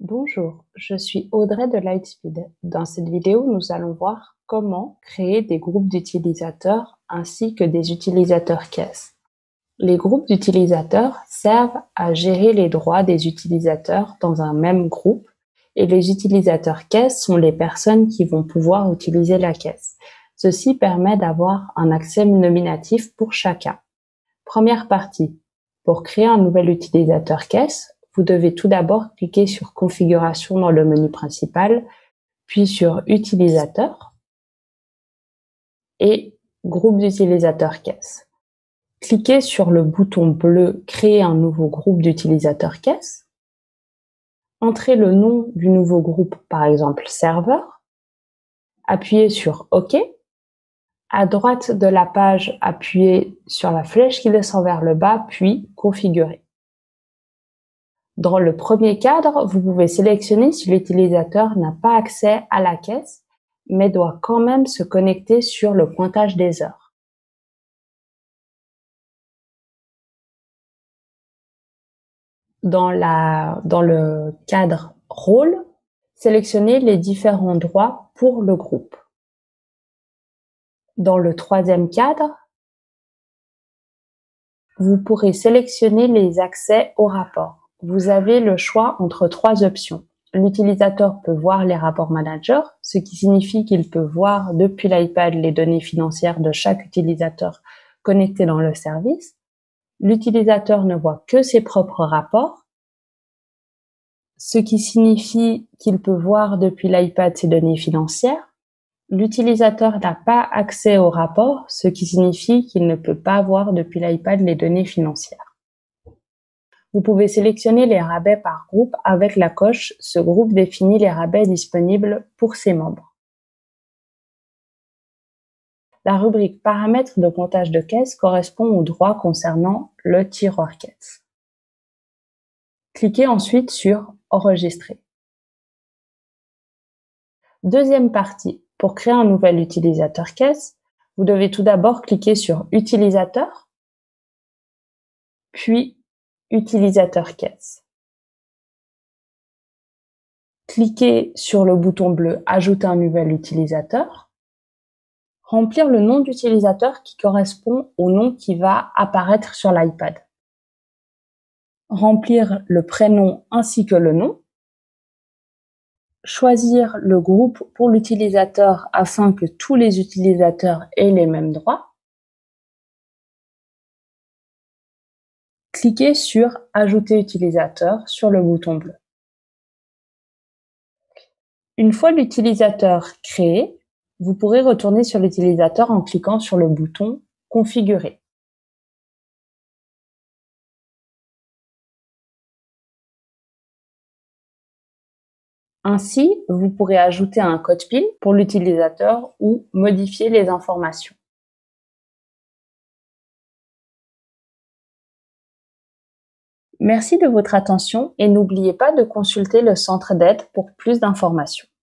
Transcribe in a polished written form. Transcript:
Bonjour, je suis Audrey de Lightspeed. Dans cette vidéo, nous allons voir comment créer des groupes d'utilisateurs ainsi que des utilisateurs caisses. Les groupes d'utilisateurs servent à gérer les droits des utilisateurs dans un même groupe et les utilisateurs caisses sont les personnes qui vont pouvoir utiliser la caisse. Ceci permet d'avoir un accès nominatif pour chacun. Première partie. Pour créer un nouvel utilisateur caisse, vous devez tout d'abord cliquer sur Configuration dans le menu principal, puis sur Utilisateur et Groupe d'utilisateurs caisse. Cliquez sur le bouton bleu Créer un nouveau groupe d'utilisateurs caisse. Entrez le nom du nouveau groupe, par exemple serveur. Appuyez sur OK. À droite de la page, appuyez sur la flèche qui descend vers le bas, puis Configurer. Dans le premier cadre, vous pouvez sélectionner si l'utilisateur n'a pas accès à la caisse, mais doit quand même se connecter sur le pointage des heures. Dans le cadre Rôle, sélectionnez les différents droits pour le groupe. Dans le troisième cadre, vous pourrez sélectionner les accès au rapport. Vous avez le choix entre trois options. L'utilisateur peut voir les rapports managers, ce qui signifie qu'il peut voir depuis l'iPad les données financières de chaque utilisateur connecté dans le service. L'utilisateur ne voit que ses propres rapports, ce qui signifie qu'il peut voir depuis l'iPad ses données financières. L'utilisateur n'a pas accès aux rapports, ce qui signifie qu'il ne peut pas voir depuis l'iPad les données financières. Vous pouvez sélectionner les rabais par groupe avec la coche « Ce groupe définit les rabais disponibles pour ses membres ». La rubrique « Paramètres de comptage de caisse » correspond aux droits concernant le tiroir caisse. Cliquez ensuite sur « Enregistrer ». Deuxième partie. Pour créer un nouvel utilisateur caisse, vous devez tout d'abord cliquer sur « Utilisateur », puis « Utilisateur caisse ». Cliquez sur le bouton bleu « Ajouter un nouvel utilisateur ». Remplir le nom d'utilisateur qui correspond au nom qui va apparaître sur l'iPad. Remplir le prénom ainsi que le nom. Choisir le groupe pour l'utilisateur afin que tous les utilisateurs aient les mêmes droits. Cliquez sur « Ajouter utilisateur » sur le bouton bleu. Une fois l'utilisateur créé, vous pourrez retourner sur l'utilisateur en cliquant sur le bouton « Configurer ». Ainsi, vous pourrez ajouter un code PIN pour l'utilisateur ou modifier les informations. Merci de votre attention et n'oubliez pas de consulter le centre d'aide pour plus d'informations.